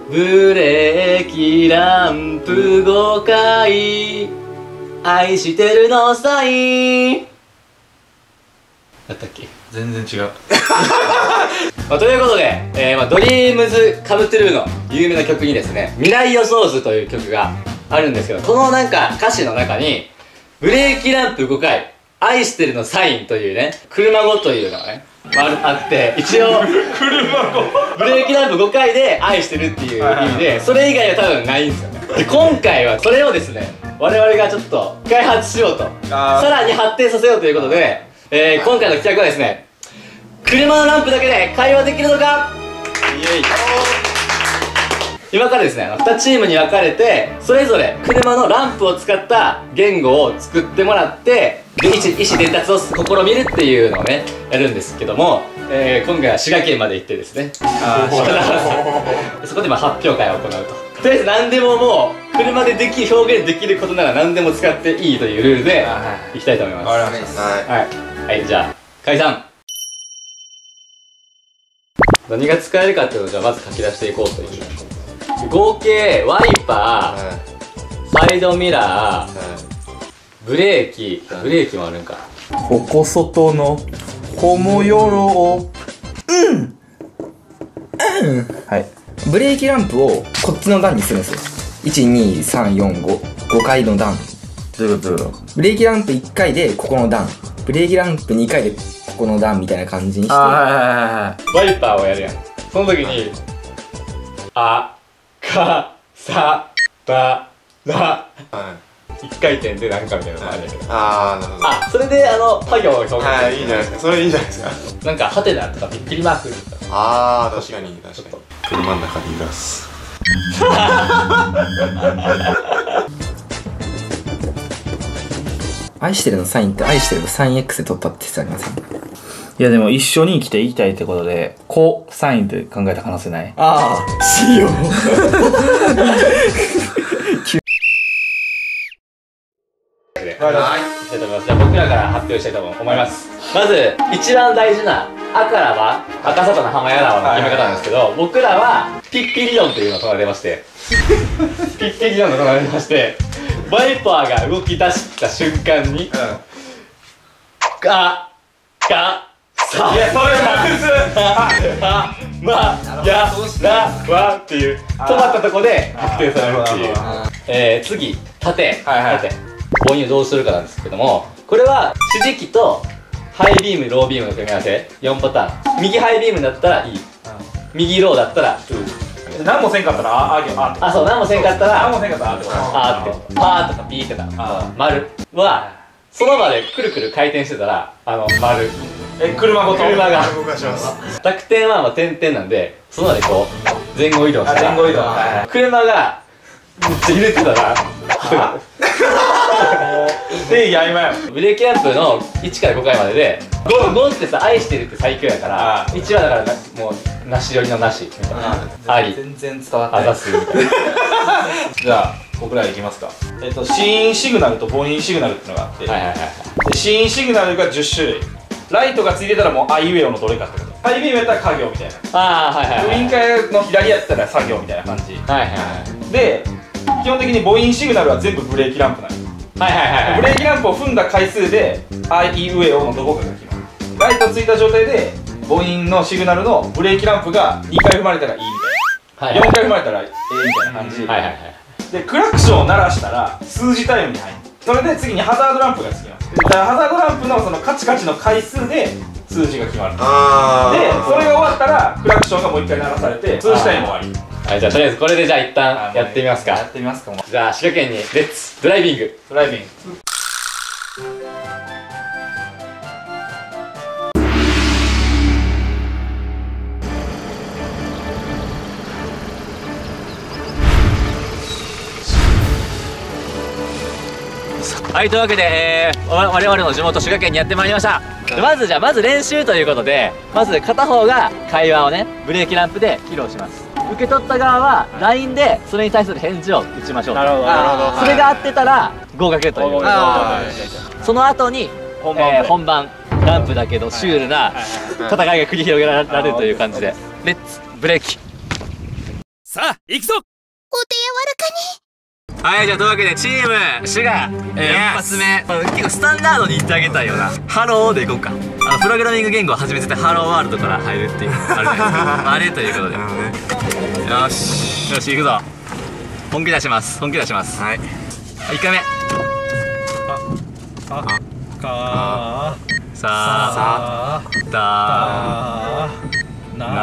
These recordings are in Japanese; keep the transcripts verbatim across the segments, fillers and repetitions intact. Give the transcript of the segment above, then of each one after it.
ブレーキランプごかい愛してるのサインだったっけ。 全然違う。 まあ、ということで、えーまあ、ドリームズカムトゥルーの有名な曲にですね、未来予想図という曲があるんですけど、このなんか歌詞の中にブレーキランプごかい愛してるのサインというね、車語というのがね、まあ、あって、一応車語ブレーキランプごかいで愛してるっていう意味で、それ以外は多分ないんですよね。で今回はそれをですね、我々がちょっと開発しようと、さらに発展させようということで、えー、今回の企画はですね、車のランプだけで会話できるのか。イエイ。今からですね、にチームに分かれて、それぞれ車のランプを使った言語を作ってもらって、で意思意思伝達を試みるっていうのをね、やるんですけども、えー、今回は滋賀県まで行ってですね、あそこでまあ発表会を行うと。とりあえず何でももう車ででき表現できることなら何でも使っていいというルールでいきたいと思います。 わかりました。 はい、はい、じゃあ解散。何が使えるかっていうのをじゃあまず書き出していこうという。合計ワイパー、サイドミラー、ブレーキ、ブレーキもあるんか。 ここ外のこもよろをうんうんはい。 ブレーキランプをこっちの段にするんですよ。いち、に、さん、よん、ご。ごかいの段。 どういうことどういうこと。 ブレーキランプいっかいでここの段。ブレーキランプにかいでここの段みたいな感じにして。 あ、はいはいはいはい。 ワイパーをやるやん。その時に、あ、か、さ、ば、ら、一回転でなんかみたいなのもあるんだけど。 あー、なるほど。 あ、それであの、パ行を表現する。 はい、いいんじゃないですか。それいいんじゃないですか。 なんか、ハテナとかびっくりマークとか。 あー、確かに、確かに。車の中で揺らす。 愛してるのサインって愛してるの サインエックス で取ったって言ってありません？ いやでも一緒に生きていきたいってことで、コサインって考えた可能性ない？ ああ、しよう。 はい、いきたいと思います。じゃあ僕らから発表したいと思います。まず一番大事な赤らは赤里の浜やらはの決め方なんですけど、僕らはピッピ理論というのを唱えてましてピッピ理論を唱えてまして、ワイパーが動き出した瞬間にガガさいやそれははまやらわっていう止まったとこで確定されるっていう。えー、次縦縦母音をどうするかなんですけども、これは指示器とハイビームロービームの組み合わせよんパターン。右ハイビームだったらいい、右ローだったらう。 何もせんかったらあああああ、そう、何もせんかったら何もせんかったらあってこと。 あーってパーとかピーとか丸はその場でくるくる回転してたらあの丸。 え、車ごと車が動かします。 濁点はまあ点々なんで、その場でこう前後移動したら前後移動車がめっちゃ揺れてたら定義曖昧やもん。 ブレーキランプのいちからごかいまでで ご, ごってさ、愛してるって最強やからいちはだからなもうなし寄りのなしみたいな、あり全然伝わってあない。 ざすみたいなじゃあ僕らいきますか。えっと子音シグナルと母音シグナルっていうのがあって、 はいはいはいはい。 で子音シグナルがじゅっしゅるい。ライトがついてたらもうあいうえおのどれかってこと。ハイビームやったら家業みたいな。 ああ、はいはいはいウインカーの左やったら作業みたいな感じはいはいはいで、基本的に母音シグナルは全部ブレーキランプなの。 はいはいはいはい。 ブレーキランプを踏んだ回数であいうえおのどこかが決まる。ライトついた状態で母音のシグナルのブレーキランプがにかい踏まれたらいいみたいな、よんかい踏まれたらええみたいな感じ、 はいはいはい。 でクラクションを鳴らしたら数字タイムに入る。それで次にハザードランプがつきます。だからハザードランプのそのカチカチの回数で数字が決まる。であそれが終わったらクラクションがもう一回鳴らされて数字タイム終わり。 はい、じゃあとりあえずこれでじゃあ一旦やってみますか。 やってみますか。もうじゃあ滋賀県にレッツドライビング。 ドライビング。 はい、というわけで、えー、わ我々の地元滋賀県にやってまいりました。でまずじゃあまず練習ということで、まず片方が会話をねブレーキランプで披露します。受け取った側は ライン でそれに対する返事を打ちましょう。 なるほどなるほど。 それが合ってたら合格という。その後に本番、 えー、本番ランプだけどシュールな戦いが繰り広げられるという感じで、レッツブレーキ。 さあ行くぞ。 お手柔らかに。 はい、じゃあというわけでチームシュガー、えー、一発目結構スタンダードに言ってあげたいようなハローでいこうか。あのプログラミング言語を始めててハローワールドから入るっていうあるじゃないですか。あれということでよしよし行くぞ。本気出します。本気出します。はい、いっかいめ。 あかさあだな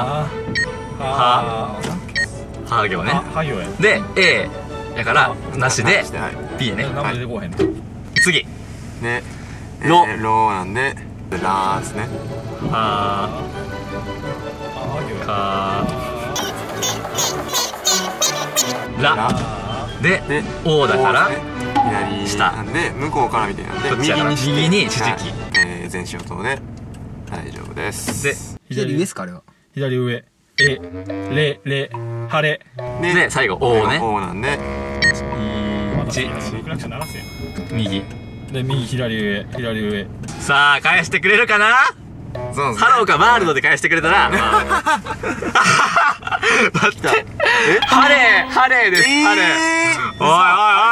はは行ね。 は行やで A やからなしで B やね。 名前出てこへん。 次でロロなんでラーですね。 はかラで O だから左下なんで向こうからみたいなんで右にして右に指摘、 えー、全身音で大丈夫です。 で左上ですかあれは。 左上えれれ晴れで最後 O ね。 O なんでいち右で右左上左上。 さあ返してくれるかな。 そうハローかワールドで返してくれたら、まあ、待ってえハレーハレーです、 えー、 ハレー。おいおい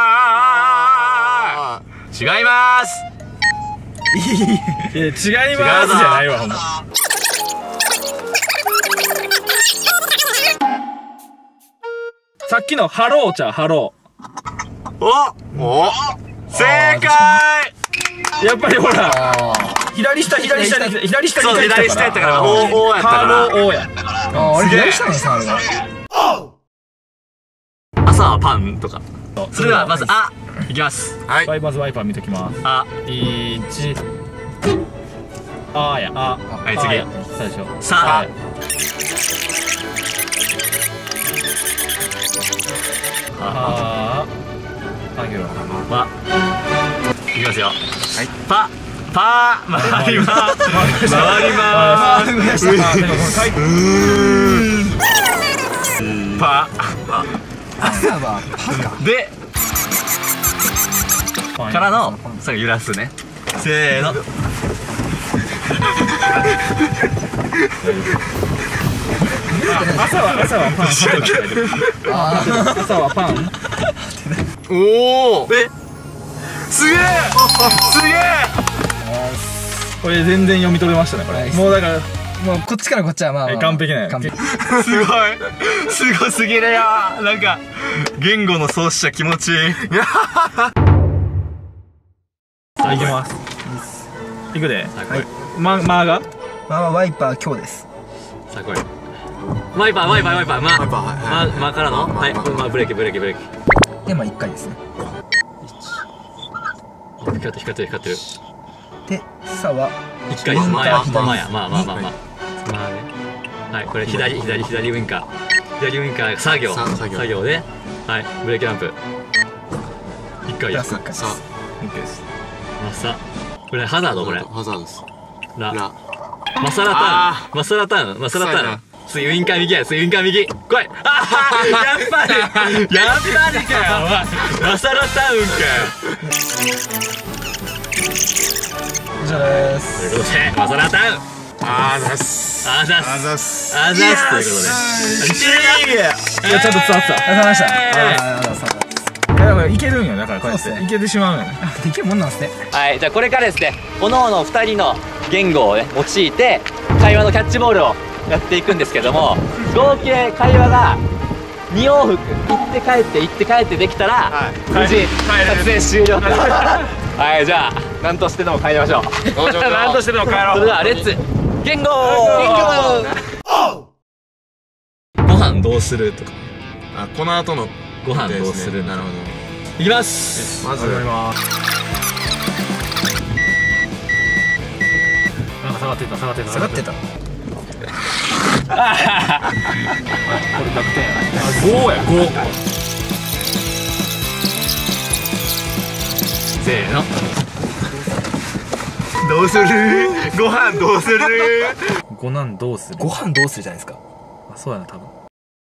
おいおいおいおい、違います。 いや違いますじゃないわほんま。さっきのハローちゃうハロおお正解。 ー。やっぱりほら左下左下に左下にそう左下やったからおおやったからハロー O や。 ああれ左下なんですかあれが。 朝はパンとか。それではまずあいきます。 はいはいまずワイパー見ときます。 あいちあーやあはい次最初さあああ行わいきますよ。はいパパー回ります回りますパ朝はパか。 でからの最後揺らすね。せーの朝は朝はパン朝はパン。 おおえすげえすげえ。 これ全然読み取れましたねこれ。もうだからもうこっちからこっちはまあまあ完璧なんや。 完璧。 すごいすごすぎるよ。なんか言語の創始者気持ちいい。 さあ行きます。行くで。 はいままがまあまあワイパー今日です。 さあこれワイパーワイパーワイパーまワイパーはいままからのはいまブレーキブレーキブレーキ。 でまあ一回ですね。 光ってる光ってる光ってる。 でさは一回です。まあや左まあやまあまあまあまあまあね。はいこれ左左左ウインカー左ウインカー作業さ作業作業ではいブレーキランプ一回やプラス一回です。 さ OK です。 マサこれハザードこれハザードです。 ララマサラタあーンマサラターンマサラタそうやなーン次ウインカー右や次ウインカー右来い。ああやっぱりやっぱりかよお前マサラターンかよ。 以上です。 ということでマサラターンあーざっすあざっあざっすすあざっすということでいやちゃんと伝わってた。 ありがとうございました。 えーありがとうございました。 いやいけるんよだからこうやってそうっすねいけてしまうのよ。 できるもんなんですね。 はい、じゃあこれからですね、おのおのふたりの言語をね、用いて、会話のキャッチボールをやっていくんですけども、合計会話がに往復、行って帰って行って帰ってできたら、 はい無事、撮影終了はい、じゃあ、何としてでも帰りましょう。 何としてでも帰ろう。 それでは、レッツ、言語ご飯どうするとか、 あこの後のご飯どうするなるほど。 いきますまず始まります。なんか下がってた下がってた下がってた。 これ濁点やな。ごやご。 せーの。 どうするご飯どうするごなんどうする。 ご飯どうするじゃないですか。 あそうやな多分。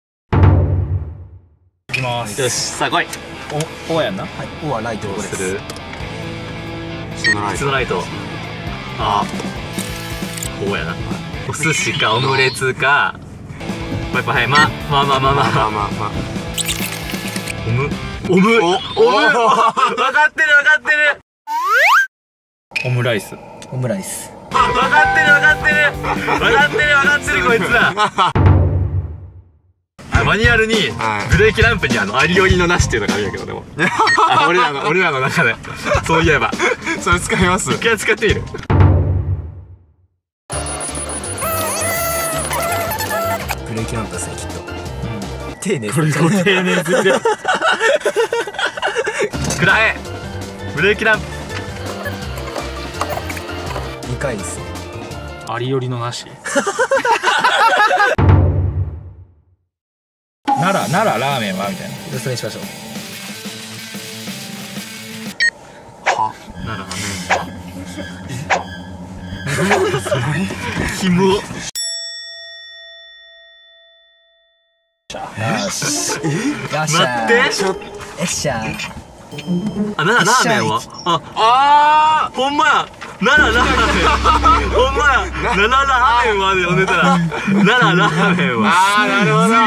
いきます。 よし、さあ来い。 おおやんな。 はい。おはライトどうですす。 るそのライト普通のライト。ああ。こうやな。お寿司かオムレツか、 やっぱはいまあまあまあまあまあまあまあまあまあオムオムオム分かってる分かってるオムライス。 オムライス。 分かってる分かってる分かってる分かってるこいつらマニュアルにブレーキランプにあのアリオリのなしっていうのがあるんやけどでもあ俺らの俺らの中でそういえばそれ使います。 一回使ってみる。 ブレーキランプですねきっと。丁寧。 これご丁寧すぎるくらえブレーキランプにかいですね。 ありよりのなし。奈良奈良ラーメンはみたいな。 それにしましょう。 ならねひもよし。よっしゃ。 待ってよっしゃ。 あ、奈良ラーメンはあ、あーほんまや奈良ラーメンほんまや奈良ラーメンまで呼んでたら奈良ラーメンはあーなるほど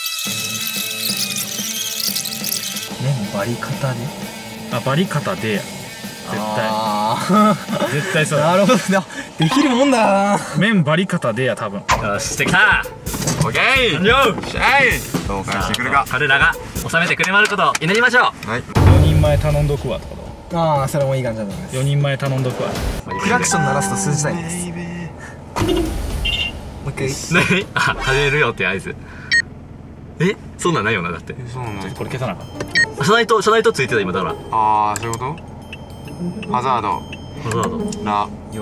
すげえ麺バリ方で。 あ、バリ方で絶あ対絶対そう。 なるほどな。できるもんだな。 麺バリ方でや多分。 よしできたオッケー。 完了シャイ。どう返してくるか。 彼らが収めてくれまることを祈りましょう。 はい。 よにんまえ頼んどくわってこと。 ああそれもいい感じだと思います。 よにんまえ頼んどくわ。 クラクション鳴らすと数字タイムです。もう一回。 何あ、始めるよって合図。えそんなんないよなだってそうなんだ。 これ消さなあかん。 車内と車内とついてた今だからああそういうこと。ハザード。 ハザードラ。 よ。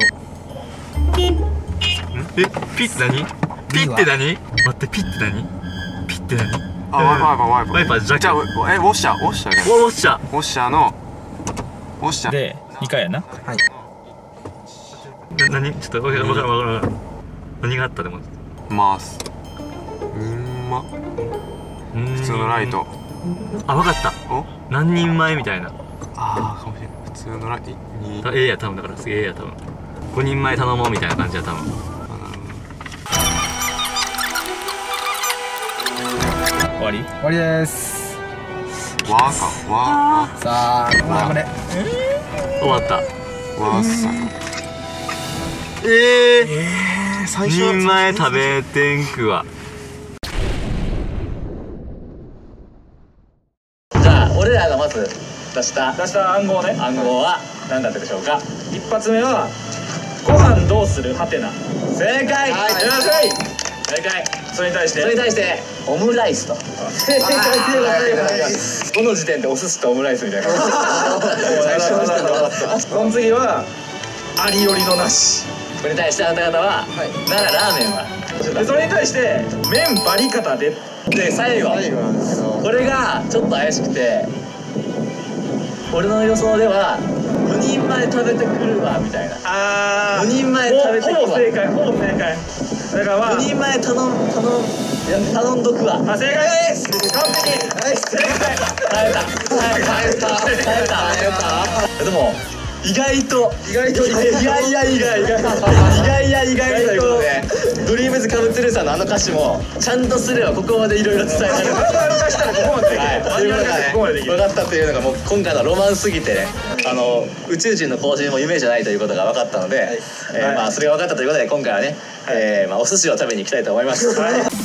え、ピって何ピって何待ってピって何ピって何あワイパーワイパーワイパー。 ワイパーじゃじゃあえウォッシャーウォッシャーじゃん。 ウォッシャーウォッシャーのウォッシャー。 でにかいやな。 はい。 え何ちょっとわからんわからんわからん何があったでも回す。にんま。普通のライト。 あ、わかったお。 何人前みたいなああかもしれない。普通のライトに。 あ、ええや多分だからすげえや多分ごにんまえ頼もうみたいな感じや多分終わり。 終わりです。 わーかわーさあまあこれ。 終わったわーさ。 えええー、最に人前食べてんくわじゃあ俺らがまず出した出した暗号ね。 暗号は何だったでしょうか。 一発目はご飯どうするハテナ。 正解、 はい、 正解。 それに対してそれに対してオムライスと正解でございます。この時点でお寿司とオムライスみたいな最初の時点で分かった。 その次はありよりのなし。 これに対してあなた方は奈良ラーメンはでそれに対して麺バリ方で。 で最後これがちょっと怪しくて俺の予想ではよにんまえ食べてくるわみたいな。 ああよにんまえ食べてくるわ。 ほぼ正解ほぼ正解。だからまあよにんまえ頼ん頼んいや頼んどくわ。 あ正解です。完璧。 はい正解。耐えた耐えた耐えた耐えた耐えた。でも意外と意外と意外や意外意外や意外ということでドリームズカムトゥルーさんのあの歌詞もちゃんとすればここまでいろいろ伝えられる。 マニュアル化したらここまでできる。マニュアル化してここまでできる。 分かったというのがもう今回のロマンすぎてねあの宇宙人の更新も夢じゃないということが分かったので、えーまあそれが分かったということで今回はね、えーまあお寿司を食べに行きたいと思います。